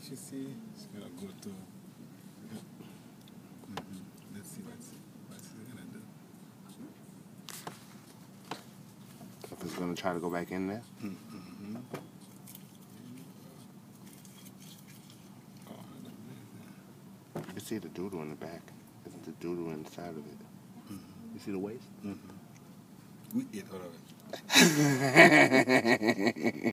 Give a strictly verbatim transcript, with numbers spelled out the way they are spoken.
You should see. It's gonna go to. Mm-hmm. Let's see what's what's it gonna do. If it's gonna try to go back in there. Mm-hmm. You see the doodle in the back. It's the doodle inside of it. Mm-hmm. You see the waist? Mm-hmm. We ate all of it.